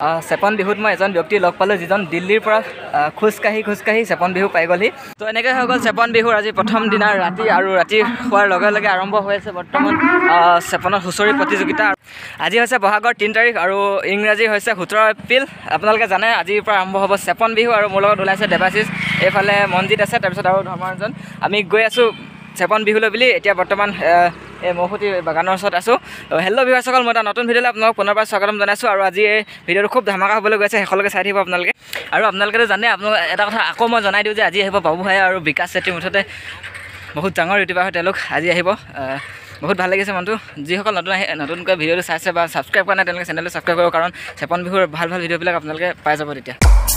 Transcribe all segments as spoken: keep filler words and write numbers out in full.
Sepon Bihut মই এজন ব্যক্তি লগ পালো যিজন দিল্লীৰ পৰা খুজকাহি খুজকাহি Sepon Bihu পাই গলি তো এনেকৈ হৈ গল Sepon Bihur আজি প্ৰথম দিনা ৰাতি আৰু ৰাতি হোৱাৰ লগে লগে আৰম্ভ হৈ আছে বৰ্তমান Seponৰ হুঁচৰি প্ৰতিযোগিতা আজি হৈছে বহাগৰ তিনি তাৰিখ আৰু ইংৰাজী হৈছে সোতৰ এপ্ৰিল আপোনালোকে জানে আজিৰ পৰা আৰম্ভ হ'ব Sepon Bihu আৰু মোৰ লগত ওলাইছে দেৱাশিষ এইফালে মনজিত আছে তাৰপিছত আৰু ধৰ্মাৰজন আমি গৈ আছো Sepon Bihu বুলি এতিয়া বৰ্তমান এই মহুতি বাগানৰ ওচৰত আছো হেল্ল' ভিউৱাৰসকল মই এটা নতুন ভিডিঅ'লৈ আপোনালোকক পুনৰবাৰ স্বাগতম জনাইছো আৰু আজি এই ভিডিঅ'টো খুব ধামাকা হ'বলৈ গৈছে শেষলৈকে চাই থাকিব আপোনালোকে আৰু আপোনালোকে জানে আপোনালোক এটা কথা আকৌ মই জনাই দিওঁ যে আজি আহিব বাবু ভাই আৰু বিকাশ চেত্ৰী মুঠতে বহুত ডাঙৰ ইউটিউবাৰ হয় তেওঁলোক আজি আহিব বহুত ভাল লাগিছে মনটো যিসকল নতুন আহি নতুনকৈ ভিডিঅ'টো চাইছে বা ছাবস্ক্ৰাইব কৰা নাই তেওঁলোকে চেনেলটো ছাবস্ক্ৰাইব কৰিব কাৰণ Sepon Bihur ভাল ভাল ভিডিঅ'বিলাক আপোনালোকে পাই যাব তেতিয়া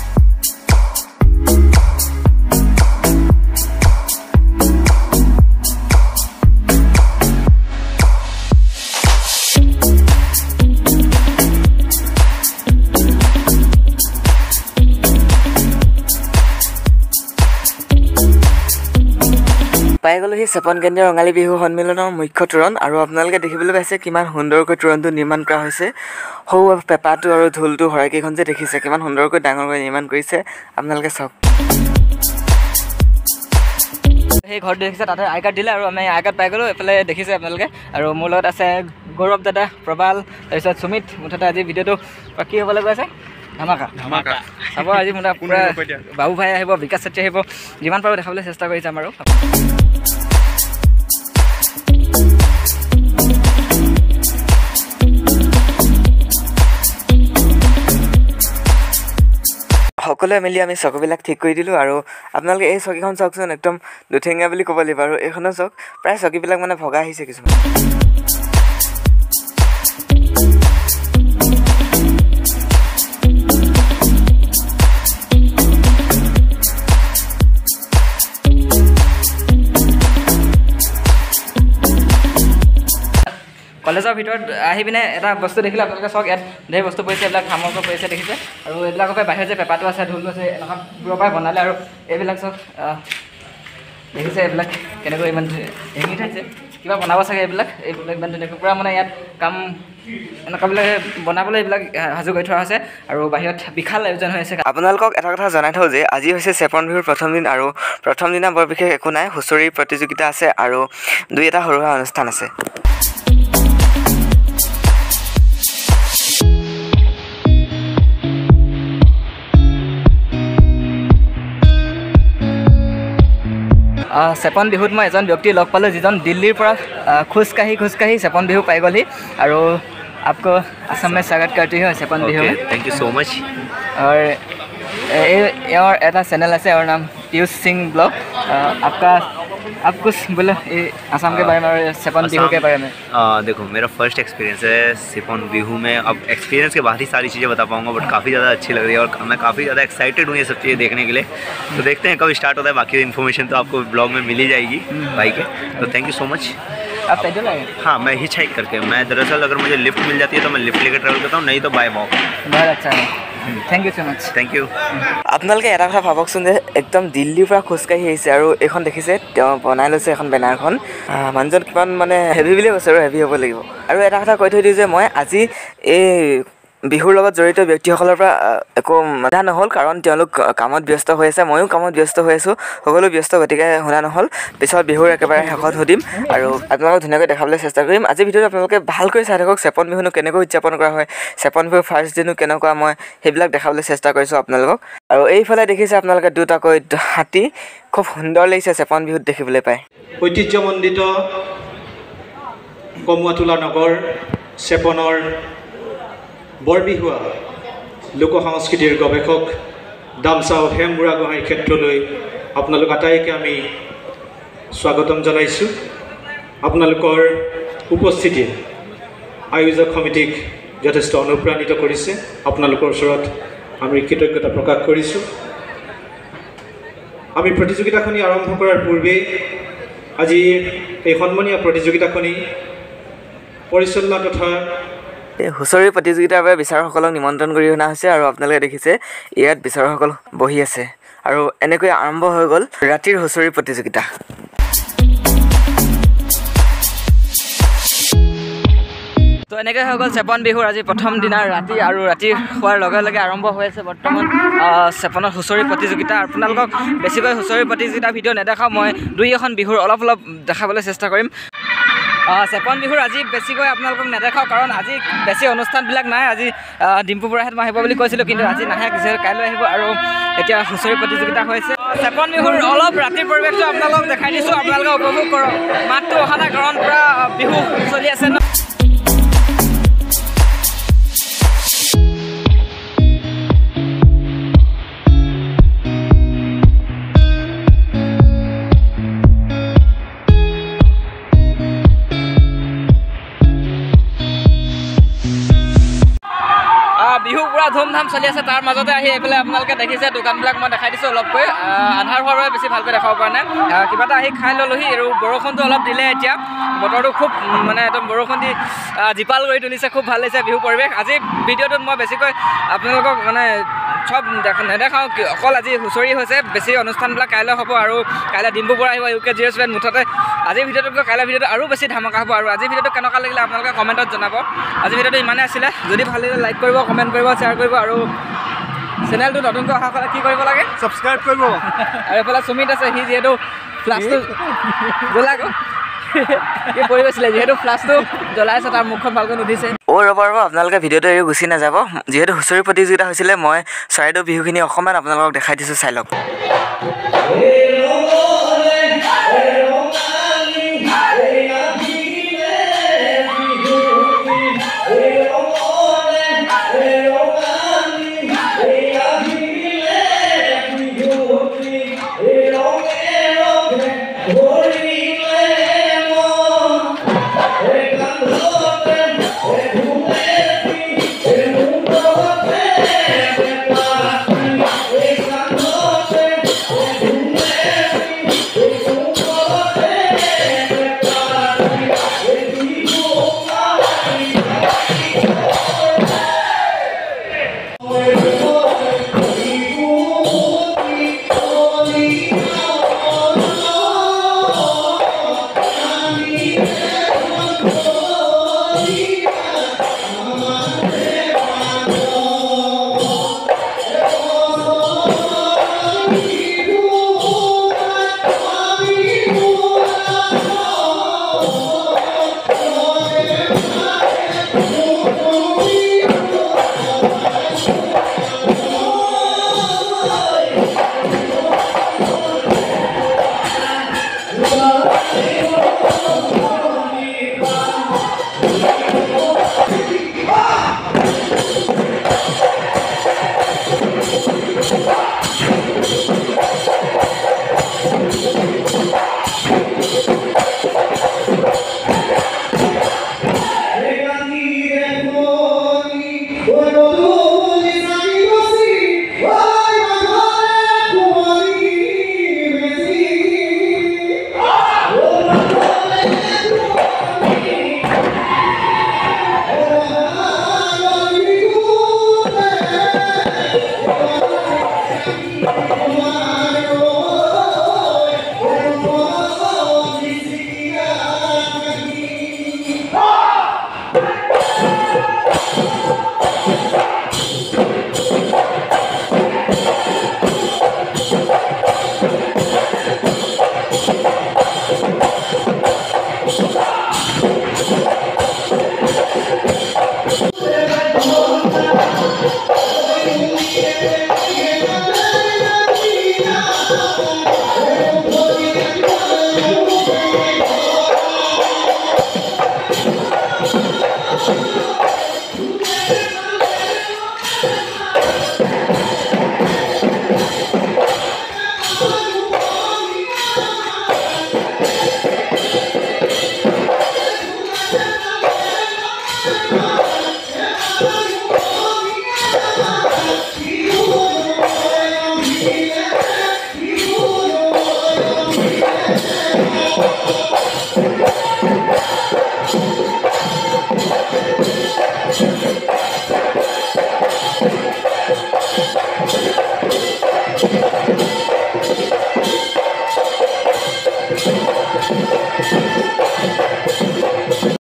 পাই গলো হি Sepon Kendrio rongali বিহু সন্মিলনৰ মুখ্য তোৰণ আৰু আপোনালোকে দেখিবলৈ পাইছে কিমান সুন্দৰকৈ তোৰণটো নিৰ্মাণ কৰা হৈছে হৌ পেপাটো আৰু ঢোলটো হৰাইকেইখন যে দেখিছে কিমান সুন্দৰকৈ ডাঙৰকৈ নিৰ্মাণ কৰিছে আপোনালোকে চাওক সেই ঘৰ দেখিছে তাতে আই কাৰ্ড দিলে আৰু আমি আই কাৰ্ড পাই গলো এফালে দেখিছে আপোনালোকে আৰু মোৰ লগত আছে গৌৰৱ দাদা প্ৰবাল তাৰপিছত সুমিত মুঠতে আজি ভিডিঅ'টো কি হ'বলৈ গৈ আছে ধামাকা ধামাকা চাব আজি মুঠা পুৰা বাবু ভাই আহিব বিকাশ চেত্ৰী আহিব যিমান পাৰোঁ দেখাবলৈ চেষ্টা কৰি যাম আৰু সকলোৱে মিলি আমি চকীবিলাক ঠিক কৰি দিলোঁ আৰু আপোনালোকে এই চকীখন চাওকচোন একদম দুঠেঙীয়া বুলি ক'ব লাগিব আৰু এইখনো চাওক প্ৰায় চকীবিলাক মানে ভগা আহিছে কিছুমান কলেজৰ ভিতৰত আহি পিনে এটা বস্তু দেখিলে আপোনালোকে চাওক ইয়াত ঢেৰ বস্তু পৰিছে এইবিলাক সামগ্ৰী পৰিছে দেখিছে আৰু এইবিলাকৰ পৰা বাহিৰত যে পেপাৰটো আছে ঢোলটো আছে এনেকুৱাবোৰৰ পৰাই বনালে আৰু এইবিলাক চাওক দেখিছে এইবিলাক কেনেকৈ ইমান হেঙি থাইছে কিবা বনাব চাগে এইবিলাক এইবিলাক ইমান ধুনীয়াকৈ পূৰা মানে ইয়াত কাম এনেকুৱাবিলাক বনাবলৈ এইবিলাক সাজু কৰি থোৱা হৈছে আৰু বাহিৰত বিশাল আয়োজন হৈ আছে আপোনালোকক এটা কথা জনাই থওঁ যে আজি হৈছে Sepon Bihur প্ৰথম দিন আৰু প্ৰথম দিনা বৰ বিশেষ একো নাই হুঁচৰি প্ৰতিযোগিতা আছে আৰু দুই এটা সৰু সুৰা অনুষ্ঠান আছে Sepon Bihut মই এজন ব্যক্তি লগ পালো যিজন দিল্লীৰ পৰা খুজকাহি খুজকাহি Sepon Bihu পাই গলি আৰু आपको असम में स्वागत करती हूँ Sepon Bihu में थैंक यू सो मच और और ऐसा चैनल है और नाम पीयूष सिंह ब्लॉग आपका आप कुछ बोलो असम के बारे में और Sepon Bihu के बारे में आ, देखो मेरा फर्स्ट एक्सपीरियंस है Sepon Bihu में अब एक्सपीरियंस के बाद ही सारी चीज़ें बता पाऊंगा बट काफ़ी ज़्यादा अच्छी लग रही है और मैं काफ़ी ज़्यादा एक्साइटेड हूँ ये सब चीज़ें देखने के लिए तो देखते हैं कब स्टार्ट होता है बाकी इन्फॉर्मेशन तो आपको ब्लॉग में मिल ही जाएगी भाई के तो थैंक यू सो मच आप पैदल आए हाँ मैं हिच हाइक करके मैं दरअसल अगर मुझे लिफ्ट मिल जाती है तो मैं लिफ्ट लेकर ट्रैवल करता हूँ नहीं तो बाय वॉक बहुत अच्छा है thank you so much thank you আপোনালোকে এটা কথা ভাবকচোন যে একদম দিল্লীৰ পৰা খোজকাঢ়ি আহিছে আৰু এইখন দেখিছে তেওঁ বনাই লৈছে এখন বেনাৰখন মানুহজন কিমান মানে হেভি বুলি কৈছে আৰু হেভি হ'ব লাগিব আৰু এটা কথা কৈ থৈ দিওঁ যে মই আজি এই বিহুৰ লগত জড়িত ব্যক্তিসকলৰ পৰা একো কথা নহ'ল কাৰণ তেওঁলোক কামত ব্যস্ত হৈ আছে ময়ো কামত ব্যস্ত হৈ আছোঁ সকলো ব্যস্ত গতিকে শুনা নহ'ল পিছত বিহুৰ একেবাৰে শেষত সুধিম আৰু আপোনালোকক ধুনীয়াকৈ দেখাবলৈ চেষ্টা কৰিম আজি ভিডিঅ'টো আপোনালোকে ভালকৈ চাই থাকক Sepon Bihuনো কেনেকৈ উদযাপন কৰা হয় Sepon Bihu ফাৰ্ষ্ট দিনো কেনেকুৱা মই সেইবিলাক দেখাবলৈ চেষ্টা কৰিছোঁ আপোনালোকক আৰু এইফালে দেখিছে আপোনালোকে দুটাকৈ হাতী খুব সুন্দৰ লাগিছে Sepon Bihut দেখিবলৈ পায় ঐতিহ্যমণ্ডিত কমুৱাটোলা নগৰ Seponৰ বৰবিহুৱা লোক সংস্কৃতিৰ গৱেষক দামচাও হেমবুঢ়া গোহাঁইৰ ক্ষেত্ৰলৈ আপোনালোক আটাইকে আমি স্বাগতম জনাইছোঁ আপোনালোকৰ উপস্থিতি আয়োজক সমিতিক যথেষ্ট অনুপ্ৰাণিত কৰিছে আপোনালোকৰ ওচৰত আমি কৃতজ্ঞতা প্ৰকাশ কৰিছোঁ আমি প্ৰতিযোগিতাখনি আৰম্ভ কৰাৰ পূৰ্বে আজি এই সন্মানীয় প্ৰতিযোগিতাখনি পৰিচালনা তথা হুঁচৰি প্ৰতিযোগিতাৰ বাবে বিচাৰকসকলক নিমন্ত্ৰণ কৰি অনা হৈছে আৰু আপোনালোকে দেখিছে ইয়াত বিচাৰকসকল বহি আছে আৰু এনেকৈ আৰম্ভ হৈ গ'ল ৰাতিৰ হুঁচৰি প্ৰতিযোগিতা তো এনেকৈ হৈ গ'ল চেপন বিহুৰ আজি প্ৰথম দিনাৰ ৰাতি আৰু ৰাতি হোৱাৰ লগে লগে আৰম্ভ হৈ আছে বৰ্তমান চেপনৰ হুঁচৰি প্ৰতিযোগিতা। আপোনালোকক বেছিকৈ হুঁচৰি প্ৰতিযোগিতা ভিডিঅ' নেদেখাওঁ, মই দুই এখন বিহুৰ অলপ অলপ দেখাবলৈ চেষ্টা কৰিম। চেপন বিহুৰ আজি বেছিকৈ আপোনালোকক নেদেখাওঁ কাৰণ আজি বেছি অনুষ্ঠানবিলাক নাই। আজি ডিম্পু বৰাহেঁত মই আহিব বুলি কৈছিলোঁ, কিন্তু আজি নাহে, যিহেতু কাইলৈ আহিব আৰু এতিয়া হুঁচৰি প্ৰতিযোগিতা হৈছে। চেপন বিহুৰ অলপ ৰাতিৰ পৰিৱেশটো আপোনালোকক দেখাই দিছোঁ, আপোনালোকে উপভোগ কৰক। মাতটো অহা নাই কাৰণ পূৰা বিহু চলি আছে ন। বিহু পুৰা ধুমধাম চলি আছে, তাৰ মাজতে আহি এইফালে আপোনালোকে দেখিছে দোকানবিলাক মই দেখাই দিছোঁ অলপকৈ। আন্ধাৰ হোৱাৰ বাবে বেছি ভালকৈ দেখাব পৰা নাই। কিবা এটা আহি খাই ল'লোহি আৰু বৰষুণটো অলপ দিলে, এতিয়া বতৰটো খুব মানে একদম বৰষুণ দি জীপাল কৰি তুলিছে, খুব ভাল লাগিছে বিহু পৰিৱেশ। আজি ভিডিঅ'টোত মই বেছিকৈ আপোনালোকক মানে চব নেদেখাওঁ, অকল আজি হুঁচৰি হৈছে, বেছি অনুষ্ঠানবিলাক কাইলৈ হ'ব আৰু কাইলৈ ডিম্পু বৰা আহিব, ইউ কে জিৰ' ছেভেন। মুঠতে আজিৰ ভিডিঅ'টোতকৈ কাইলৈ ভিডিঅ'টো আৰু বেছি ধামাকা হ'ব। আৰু আজিৰ ভিডিঅ'টো কেনেকুৱা লাগিলে আপোনালোকে কমেণ্টত জনাব। আজিৰ ভিডিঅ'টো ইমানেই আছিলে, যদি ভাল লাগিলে লাইক কৰিব, কমেণ্ট কৰিব, শ্বেয়াৰ কৰিব আৰু চেনেলটো নতুনকৈ অহা হ'লে কি কৰিব লাগে? ছাবস্ক্ৰাইব কৰিব। আৰু এইফালে সুমিত আছে, সি যিহেতু ফ্লাছটো জ্বলাই গ'ল কি পৰি গৈছিলে, যিহেতু ফ্লাছটো জ্বলাই আছে, তাৰ মুখখন ভালকৈ নুঠিছে। অ' ৰ'ব ৰ'ব, আপোনালোকে ভিডিঅ'টো এৰি গুচি নাযাব। যিহেতু হুঁচৰি প্ৰতিযোগিতা হৈছিলে, মই চৰাইদেউ বিহুখিনি অকণমান আপোনালোকক দেখাই দিছোঁ, চাই লওক।